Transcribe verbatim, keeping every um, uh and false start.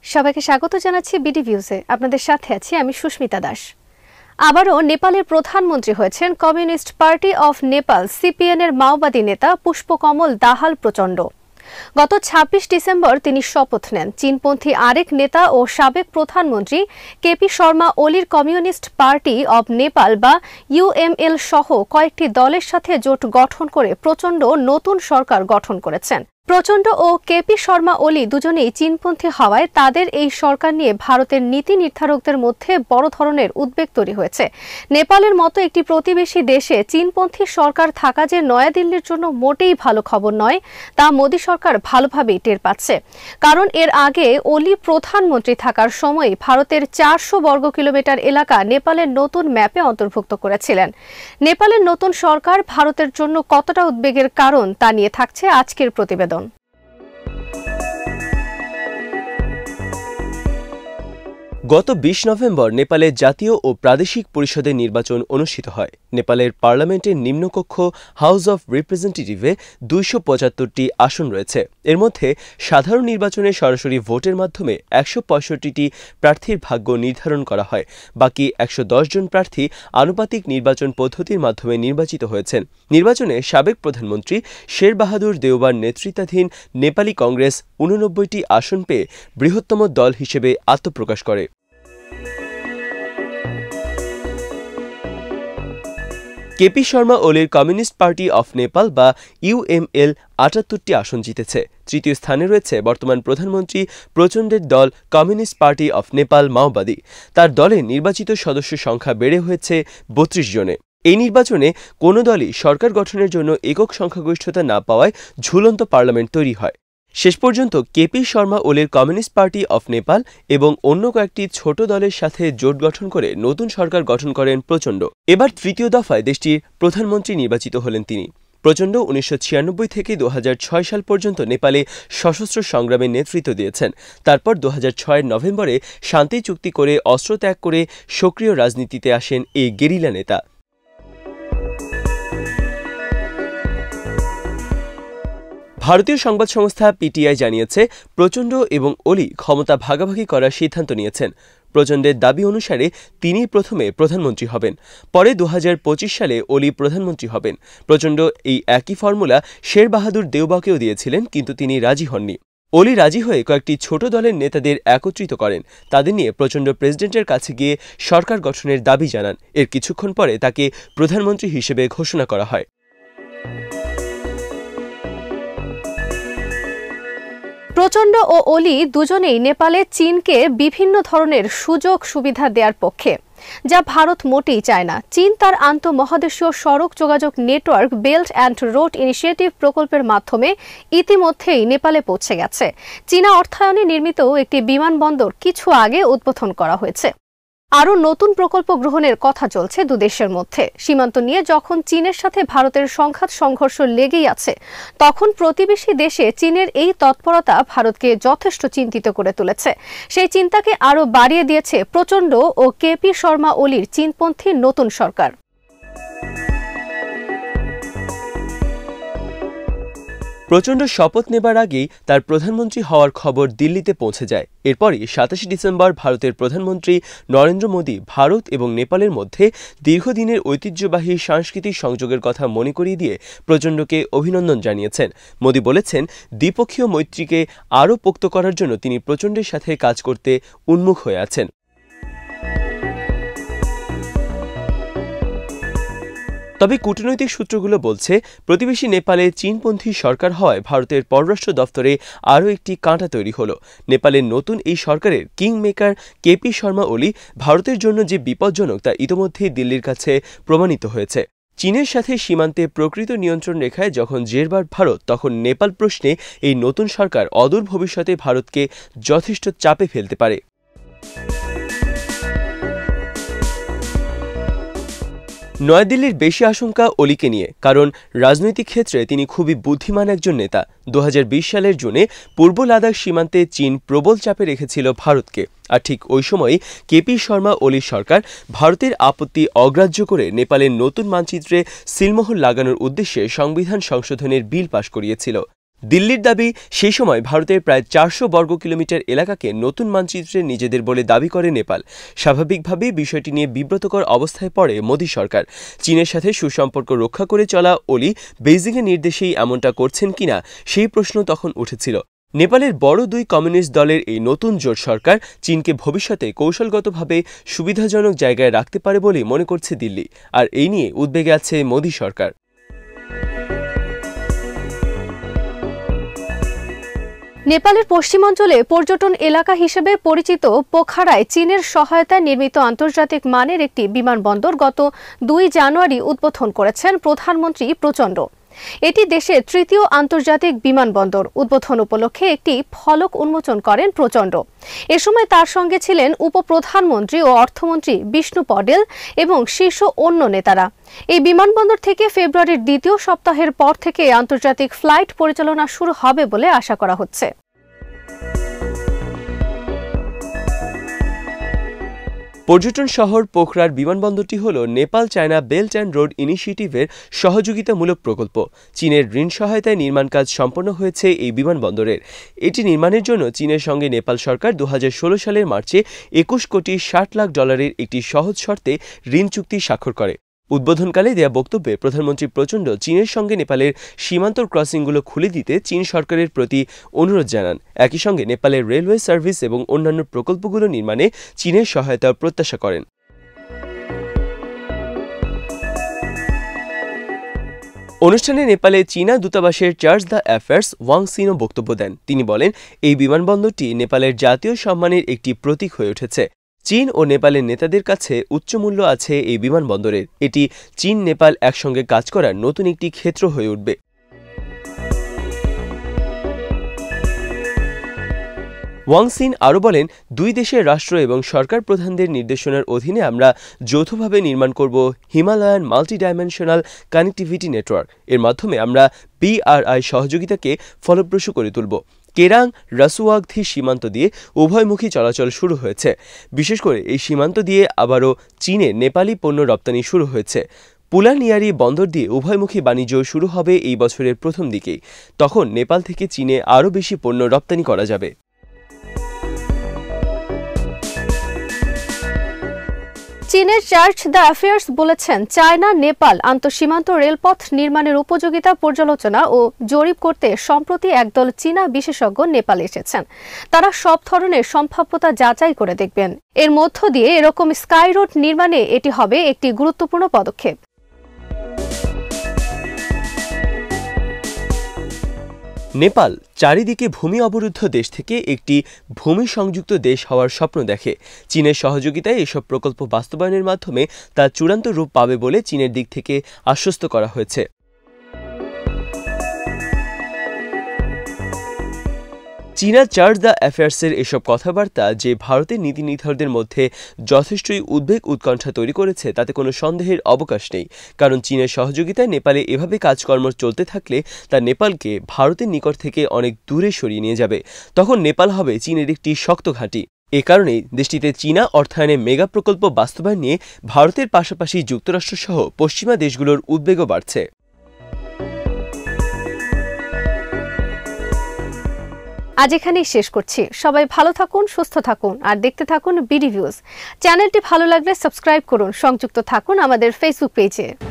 সবাইকে স্বাগত জানাচ্ছি বিডি ভিউজে। আপনাদের সাথে আছি আমি সুস্মিতা দাস। আবারও নেপালের প্রধানমন্ত্রী হয়েছেন communist party of Nepal CPN এর মাওবাদী নেতা পুষ্পকমল দাহাল প্রচণ্ড। গত ছাব্বিশ ডিসেম্বর তিনি শপথ নেন। চীনপন্থী আরেক নেতা ও সাবেক প্রধানমন্ত্রী কেপি শর্মা ওলির কমিউনিস্ট পার্টি অব নেপাল বা ইউএমএল সহ কয়েকটি দলের সাথে জোট গঠন করে প্রচণ্ড নতুন সরকার গঠন করেছেন। প্রচণ্ড ও কেপি শর্মা ওলি দুজনেই চীনপন্থী হওয়ায় তাদের এই সরকার নিয়ে ভারতের নীতি নির্ধারকদের মধ্যে বড় ধরনের উদ্বেগ তৈরি হয়েছে। নেপালের মতো একটি প্রতিবেশী দেশে চীনপন্থী সরকার থাকা যে নয়াদিল্লির জন্য মোটেই ভালো খবর নয়, তা মোদী সরকার ভালোভাবেই টের পাচ্ছে। কারণ এর আগে ওলি প্রধানমন্ত্রী থাকার সময় ভারতের চারশো বর্গ কিলোমিটার এলাকা নেপালের নতুন ম্যাপে অন্তর্ভুক্ত করেছিলেন। নেপালের নতুন সরকার ভারতের জন্য কতটা উদ্বেগের কারণ তা নিয়ে থাকছে আজকের প্রতিবেদন। গত বিশ নভেম্বর নেপালের জাতীয় ও প্রাদেশিক পরিষদের নির্বাচন অনুষ্ঠিত হয়। নেপালের পার্লামেন্টের নিম্নকক্ষ হাউস অব রিপ্রেজেন্টেটিভে দুইশো পঁচাত্তরটি আসন রয়েছে। এর মধ্যে সাধারণ নির্বাচনে সরাসরি ভোটের মাধ্যমে একশো পঁয়ষট্টিটি প্রার্থীর ভাগ্য নির্ধারণ করা হয়। বাকি একশো দশ জন প্রার্থী আনুপাতিক নির্বাচন পদ্ধতির মাধ্যমে নির্বাচিত হয়েছেন। নির্বাচনে সাবেক প্রধানমন্ত্রী শের বাহাদুর দেওবার নেতৃত্বাধীন নেপালি কংগ্রেস উননব্বইটি আসন পেয়ে বৃহত্তম দল হিসেবে আত্মপ্রকাশ করে। কেপি শর্মা ওলির কমিউনিস্ট পার্টি অফ নেপাল বা ইউএমএল আটাত্তরটি আসন জিতেছে। তৃতীয় স্থানে রয়েছে বর্তমান প্রধানমন্ত্রী প্রচণ্ডের দল কমিউনিস্ট পার্টি অফ নেপাল মাওবাদী। তার দলে নির্বাচিত সদস্য সংখ্যা বেড়ে হয়েছে বত্রিশ জনে। এই নির্বাচনে কোনো দলই সরকার গঠনের জন্য একক সংখ্যাগরিষ্ঠতা না পাওয়ায় ঝুলন্ত পার্লামেন্ট তৈরি হয়। শেষ পর্যন্ত কেপি শর্মা ওলির কমিউনিস্ট পার্টি অফ নেপাল এবং অন্য কয়েকটি ছোট দলের সাথে জোট গঠন করে নতুন সরকার গঠন করেন প্রচণ্ড। এবার তৃতীয় দফায় দেশটির প্রধানমন্ত্রী নির্বাচিত হলেন তিনি। প্রচণ্ড উনিশশো ছিয়ানব্বই থেকে দু হাজার ছয় সাল পর্যন্ত নেপালে সশস্ত্র সংগ্রামে নেতৃত্ব দিয়েছেন। তারপর দু হাজার ছয়ের নভেম্বরে শান্তি চুক্তি করে অস্ত্র ত্যাগ করে সক্রিয় রাজনীতিতে আসেন এই গেরিলা নেতা। ভারতীয় সংবাদ সংস্থা পিটিআই জানিয়েছে, প্রচণ্ড এবং ওলি ক্ষমতা ভাগাভাগি করার সিদ্ধান্ত নিয়েছেন। প্রচণ্ডের দাবি অনুসারে তিনি প্রথমে প্রধানমন্ত্রী হবেন, পরে দু হাজার পঁচিশ সালে ওলি প্রধানমন্ত্রী হবেন। প্রচণ্ড এই একই ফর্মুলা শের বাহাদুর দেওবাকেও দিয়েছিলেন, কিন্তু তিনি রাজি হননি। ওলি রাজি হয়ে কয়েকটি ছোট দলের নেতাদের একত্রিত করেন। তাদের নিয়ে প্রচণ্ড প্রেসিডেন্টের কাছে গিয়ে সরকার গঠনের দাবি জানান। এর কিছুক্ষণ পরে তাকে প্রধানমন্ত্রী হিসেবে ঘোষণা করা হয়। প্রচণ্ড ও ওলি দুজনেই নেপালে চীনকে বিভিন্ন ধরনের সুযোগ সুবিধা দেওয়ার পক্ষে, যা ভারত মোটেই চায় না। চীন তার আন্তঃমহাদেশীয় সড়ক যোগাযোগ network belt and road initiative প্রকল্পের মাধ্যমে ইতিমধ্যেই নেপালে পৌঁছে গেছে। চীনা অর্থায়নে নির্মিত একটি বিমানবন্দর কিছু আগে উদ্বোধন করা হয়েছে। আরও নতুন প্রকল্প গ্রহণের কথা চলছে দুদেশের মধ্যে। সীমান্ত নিয়ে যখন চীনের সাথে ভারতের সংঘাত সংঘর্ষ লেগেই আছে, তখন প্রতিবেশী দেশে চীনের এই তৎপরতা ভারতকে যথেষ্ট চিন্তিত করে তুলেছে। সেই চিন্তাকে আরও বাড়িয়ে দিয়েছে প্রচণ্ড ও কেপি শর্মা ওলির চীনপন্থী নতুন সরকার। প্রচণ্ড শপথ নেবার আগেই তার প্রধানমন্ত্রী হওয়ার খবর দিল্লিতে পৌঁছে যায়। এরপরই সাতাশে ডিসেম্বর ভারতের প্রধানমন্ত্রী নরেন্দ্র মোদী ভারত এবং নেপালের মধ্যে দীর্ঘদিনের ঐতিহ্যবাহী সাংস্কৃতিক সংযোগের কথা মনে করিয়ে দিয়ে প্রচণ্ডকে অভিনন্দন জানিয়েছেন। মোদী বলেছেন, দ্বিপক্ষীয় মৈত্রীকে আরও পোক্ত করার জন্য তিনি প্রচণ্ডের সাথে কাজ করতে উন্মুখ হয়ে আছেন। তবে কূটনৈতিক সূত্রগুলো বলছে, প্রতিবেশী নেপালে চীনপন্থী সরকার হওয়ায় ভারতের পররাষ্ট্র দফতরে আরও একটি কাঁটা তৈরি হল। নেপালের নতুন এই সরকারের কিং মেকার কেপি শর্মা ওলি ভারতের জন্য যে বিপজ্জনক তা ইতোমধ্যেই দিল্লির কাছে প্রমাণিত হয়েছে। চীনের সাথে সীমান্তে প্রকৃত নিয়ন্ত্রণ রেখায় যখন জেরবার ভারত, তখন নেপাল প্রশ্নে এই নতুন সরকার অদূর ভবিষ্যতে ভারতকে যথেষ্ট চাপে ফেলতে পারে। নয়াদিল্লির বেশি আশঙ্কা ওলিকে নিয়ে, কারণ রাজনৈতিক ক্ষেত্রে তিনি খুবই বুদ্ধিমান একজন নেতা। দু হাজার বিশ সালের জুনে পূর্ব লাদাখ সীমান্তে চীন প্রবল চাপে রেখেছিল ভারতকে, আর ঠিক ওই সময় কেপি শর্মা ওলির সরকার ভারতের আপত্তি অগ্রাহ্য করে নেপালের নতুন মানচিত্রে সিলমোহর লাগানোর উদ্দেশ্যে সংবিধান সংশোধনের বিল পাশ করিয়েছিল। দিল্লির দাবি, সেই সময় ভারতের প্রায় চারশো বর্গ কিলোমিটার এলাকাকে নতুন মানচিত্রে নিজেদের বলে দাবি করে নেপাল। স্বাভাবিকভাবেই বিষয়টি নিয়ে বিব্রতকর অবস্থায় পড়ে মোদী সরকার। চীনের সাথে সুসম্পর্ক রক্ষা করে চলা ওলি বেইজিংয়ের নির্দেশেই এমনটা করছেন কিনা সেই প্রশ্ন তখন উঠেছিল। নেপালের বড় দুই কমিউনিস্ট দলের এই নতুন জোট সরকার চীনকে ভবিষ্যতে কৌশলগতভাবে সুবিধাজনক জায়গায় রাখতে পারে বলে মনে করছে দিল্লি, আর এই নিয়ে উদ্বেগে আছে মোদী সরকার। নেপালের পশ্চিমাঞ্চলে পর্যটন এলাকা হিসেবে পরিচিত পোখারায় চীনের সহায়তায় নির্মিত আন্তর্জাতিক মানের একটি বিমানবন্দর গত দুই জানুয়ারি উদ্বোধন করেছেন প্রধানমন্ত্রী প্রচণ্ড। এটি দেশের তৃতীয় আন্তর্জাতিক বিমানবন্দর। উদ্বোধন উপলক্ষে একটি ফলক উন্মোচন করেন প্রচণ্ড। এ সময় তার সঙ্গে ছিলেন উপপ্রধানমন্ত্রী ও অর্থমন্ত্রী বিষ্ণু পটেল এবং শীর্ষ অন্য নেতারা। এই বিমানবন্দর থেকে ফেব্রুয়ারির দ্বিতীয় সপ্তাহের পর থেকে আন্তর্জাতিক ফ্লাইট পরিচালনা শুরু হবে বলে আশা করা হচ্ছে। পর্যটন শহর পোখরার বিমানবন্দরটি হল Nepal China belt and road ইনিশিয়েটিভের সহযোগিতামূলক প্রকল্প। চীনের ঋণ সহায়তায় নির্মাণ কাজ সম্পন্ন হয়েছে এই বিমানবন্দরের। এটি নির্মাণের জন্য চীনের সঙ্গে নেপাল সরকার দু হাজার ষোলো সালের মার্চে একুশ কোটি ষাট লাখ ডলারের একটি সহজ শর্তে ঋণ চুক্তি স্বাক্ষর করে। উদ্বোধনকালে দেয়া বক্তব্যে প্রধানমন্ত্রী প্রচণ্ড চীনের সঙ্গে নেপালের সীমান্ত ক্রসিংগুলো খুলে দিতে চীন সরকারের প্রতি অনুরোধ জানান। একই সঙ্গে নেপালের রেলওয়ে সার্ভিস এবং অন্যান্য প্রকল্পগুলো নির্মাণে চীনের সহায়তা প্রত্যাশা করেন। অনুষ্ঠানে নেপালে চীনা দূতাবাসের চার্জ দ্য অ্যাফেয়ার্স ওয়াং সিনও বক্তব্য দেন। তিনি বলেন, এই বিমানবন্দরটি নেপালের জাতীয় সম্মানের একটি প্রতীক হয়ে উঠেছে। চীন ও নেপালের নেতাদের কাছে উচ্চ মূল্য আছে এই বিমানবন্দরের। এটি চীন নেপাল একসঙ্গে কাজ করার নতুন একটি ক্ষেত্র হয়ে উঠবে। ওয়াং সিন আরও বলেন, দুই দেশের রাষ্ট্র এবং সরকার প্রধানদের নির্দেশনার অধীনে আমরা যৌথভাবে নির্মাণ করব Himalayan multi dimensional connectivity network. এর মাধ্যমে আমরা পিআরআই সহযোগিতাকে ফলপ্রসূ করে তুলব। কেরাং রাসুয়াগধি সীমান্ত দিয়ে উভয়মুখী চলাচল শুরু হয়েছে। বিশেষ করে এই সীমান্ত দিয়ে আবারও চীনে নেপালি পণ্য রপ্তানি শুরু হয়েছে। পুলানিয়ারি বন্দর দিয়ে উভয়মুখী বাণিজ্য শুরু হবে এই বছরের প্রথম দিকেই। তখন নেপাল থেকে চীনে আরও বেশি পণ্য রপ্তানি করা যাবে। চীনের চার্জ দ্য অ্যাফেয়ার্স বলেছেন, চায়না নেপাল আন্তঃসীমান্ত রেলপথ নির্মাণের উপযোগিতা পর্যালোচনা ও জরিপ করতে সম্প্রতি একদল চীনা বিশেষজ্ঞ নেপালে এসেছেন। তারা সব ধরনের সম্ভাব্যতা যাচাই করে দেখবেন। এর মধ্য দিয়ে এরকম স্কাই রোড নির্মাণে এটি হবে একটি গুরুত্বপূর্ণ পদক্ষেপ। নেপাল চারিদিকে ভূমি অবরুদ্ধ দেশ থেকে একটি ভূমি সংযুক্ত দেশ হওয়ার স্বপ্ন দেখে। চীনের সহযোগিতায় এসব প্রকল্প বাস্তবায়নের মাধ্যমে তা চূড়ান্ত রূপ পাবে বলে চীনের দিক থেকে আশ্বস্ত করা হয়েছে। চীনা চার্জ দ্য অ্যাফেয়ার্সের এসব কথাবার্তা যে ভারতের নীতি নির্ধারকদের মধ্যে যথেষ্টই উদ্বেগ উৎকণ্ঠা তৈরি করেছে তাতে কোনো সন্দেহের অবকাশ নেই। কারণ চীনের সহযোগিতায় নেপালে এভাবে কাজকর্ম চলতে থাকলে তা নেপালকে ভারতের নিকট থেকে অনেক দূরে সরিয়ে নিয়ে যাবে। তখন নেপাল হবে চীনের একটি শক্ত ঘাঁটি। এ কারণেই দেশটিতে চীনা অর্থায়নে মেগা প্রকল্প বাস্তবায়ন নিয়ে ভারতের পাশাপাশি যুক্তরাষ্ট্রসহ পশ্চিমা দেশগুলোর উদ্বেগও বাড়ছে। আজ এখানেই শেষ করছি। সবাই ভালো থাকুন, সুস্থ থাকুন আর দেখতে থাকুন বিডি ভিউজ। চ্যানেলটি ভালো লাগলে সাবস্ক্রাইব করুন। সংযুক্ত থাকুন আমাদের ফেসবুক পেজে।